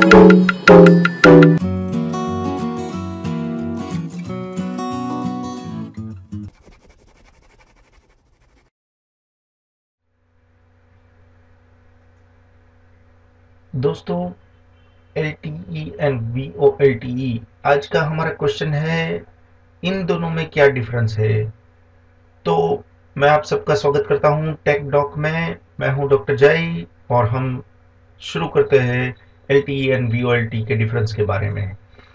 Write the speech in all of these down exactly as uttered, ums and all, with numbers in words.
दोस्तों, L T E and V O L T E आज का हमारा क्वेश्चन है, इन दोनों में क्या डिफरेंस है। तो मैं आप सबका स्वागत करता हूं टेक डॉक में। मैं हूं डॉक्टर जय और हम शुरू करते हैं L T E and V O L T के डिफरेंस के बारे में।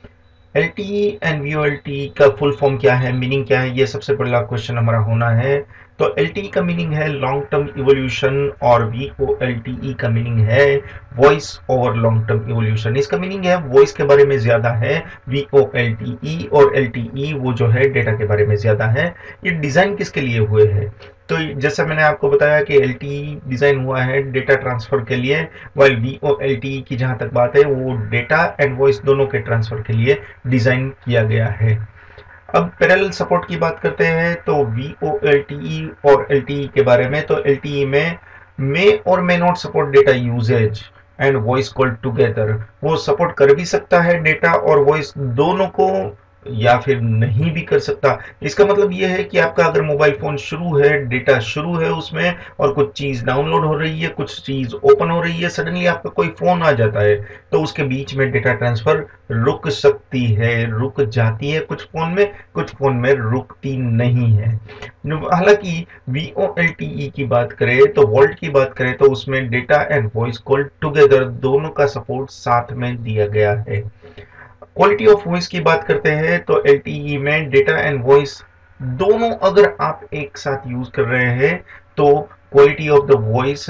L T E and V O L T का फुल फॉर्म क्या है, मीनिंग क्या है, ये सबसे पहला क्वेश्चन हमारा होना है। तो एल टी ई का मीनिंग है लॉन्ग टर्म इवोल्यूशन और V O L T E का मीनिंग है voice over long term evolution. इसका मीनिंग है वॉइस के बारे में ज्यादा है, V O L T E, और एल टी ई वो जो है डेटा के बारे में ज्यादा है। ये डिजाइन किसके लिए हुए हैं? तो जैसा मैंने आपको बताया कि एल टी ई डिजाइन हुआ है डेटा ट्रांसफर के लिए, while V O L T E की जहां तक बात है वो डेटा एंड वॉइस दोनों के ट्रांसफर के लिए डिजाइन किया गया है। अब पैरेलल सपोर्ट की बात करते हैं तो V O L T E और एल टी ई के बारे में। तो एल टी ई में मे और may not support data usage and voice call together. वो सपोर्ट कर भी सकता है डेटा और वॉइस दोनों को, या फिर नहीं भी कर सकता। इसका मतलब यह है कि आपका अगर मोबाइल फोन शुरू है, डेटा शुरू है उसमें, और कुछ चीज डाउनलोड हो रही है, कुछ चीज ओपन हो रही है, सडनली आपका कोई फोन आ जाता है तो उसके बीच में डेटा ट्रांसफर रुक सकती है, रुक जाती है। कुछ फोन में, कुछ फोन में रुकती नहीं है। हालांकि V O L T E की बात करें तो वोल्ट की बात करें तो उसमें data and voice call together दोनों का सपोर्ट साथ में दिया गया है। क्वालिटी ऑफ वॉइस की बात करते हैं तो एल टी ई में डेटा एंड वॉइस दोनों अगर आप एक साथ यूज कर रहे हैं तो क्वालिटी ऑफ द वॉइस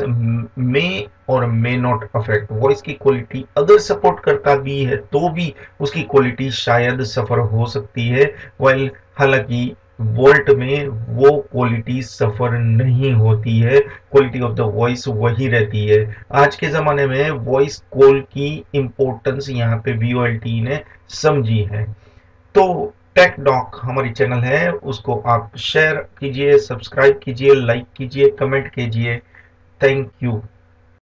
में और मे नॉट अफेक्ट। वॉइस की क्वालिटी अगर सपोर्ट करता भी है तो भी उसकी क्वालिटी शायद सफर हो सकती है, वाइल हालांकि वोल्ट में वो क्वालिटी सफर नहीं होती है, क्वालिटी ऑफ द वॉइस वही रहती है। आज के ज़माने में वॉइस कॉल की इम्पोर्टेंस यहाँ पे वी ओ एल टी ने समझी है। तो टेक डॉक हमारी चैनल है, उसको आप शेयर कीजिए, सब्सक्राइब कीजिए, लाइक कीजिए, कमेंट कीजिए। Thank you.